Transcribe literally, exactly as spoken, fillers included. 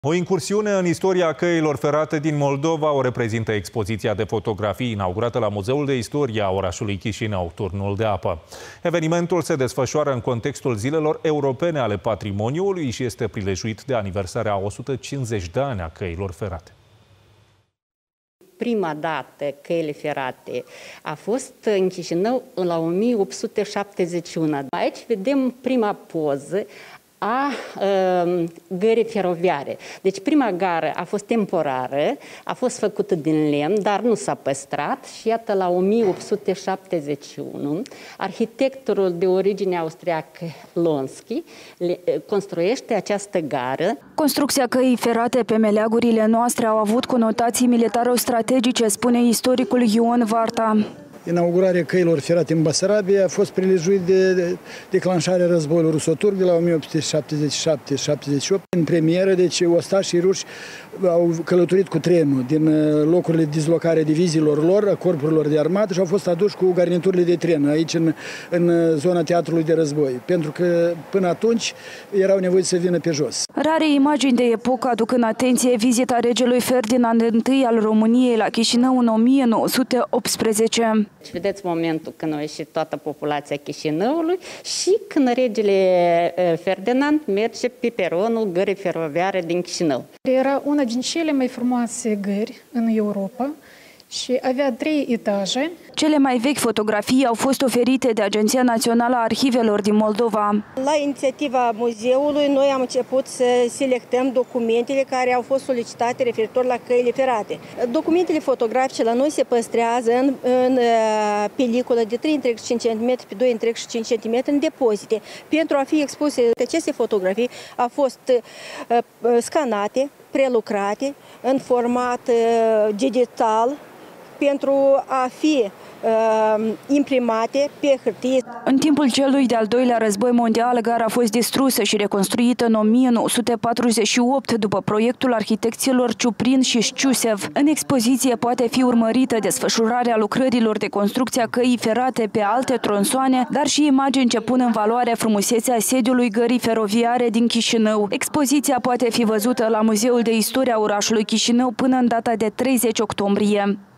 O incursiune în istoria căilor ferate din Moldova o reprezintă expoziția de fotografii inaugurată la Muzeul de Istorie a orașului Chișinău, Turnul de Apă. Evenimentul se desfășoară în contextul Zilelor Europene ale Patrimoniului și este prilejuit de aniversarea a o sută cincizeci de ani a căilor ferate. Prima dată căile ferate a fost în Chișinău la o mie opt sute șaptezeci și unu. Aici vedem prima poză a uh, gării feroviare. Deci prima gară a fost temporară, a fost făcută din lemn, dar nu s-a păstrat și iată la o mie opt sute șaptezeci și unu, arhitectul de origine austriacă Lonski construiește această gară. Construcția căii ferate pe meleagurile noastre au avut conotații militaro-strategice, spune istoricul Ion Varta. Inaugurarea căilor ferate în Basarabia a fost prilejuit de declanșarea războiului ruso-turc de la o mie opt sute șaptezeci și șapte șaptezeci și opt. În premieră, deci ostașii ruși au călătorit cu trenul din locurile de dislocare a diviziilor lor, a corpurilor de armată și au fost aduși cu garniturile de tren aici în, în zona teatrului de război, pentru că până atunci erau nevoiți să vină pe jos. Rare imagini de epocă aduc în atenție vizita regelui Ferdinand I al României la Chișinău în o mie nouă sute optsprezece. Vedeți momentul când a ieșit toată populația Chișinăului și când regele Ferdinand merge pe peronul gării feroviare din Chișinău. Era una din cele mai frumoase gări în Europa și avea trei etaje. Cele mai vechi fotografii au fost oferite de Agenția Națională a Arhivelor din Moldova. La inițiativa muzeului, noi am început să selectăm documentele care au fost solicitate referitor la căile ferate. Documentele fotografice la noi se păstrează în, în peliculă de trei virgulă cinci centimetri pe doi virgulă cinci centimetri în depozite. Pentru a fi expuse, aceste fotografii au fost uh, scanate, prelucrate în format uh, digital pentru a fi uh, imprimate pe hârtie. În timpul celui de-al doilea război mondial, gara a fost distrusă și reconstruită în o mie nouă sute patruzeci și opt după proiectul arhitecților Ciuprin și Șciusev. În expoziție poate fi urmărită desfășurarea lucrărilor de construcție a căii ferate pe alte tronsoane, dar și imagini ce pun în valoare frumusețea sediului gării feroviare din Chișinău. Expoziția poate fi văzută la Muzeul de Istorie a orașului Chișinău până în data de treizeci octombrie.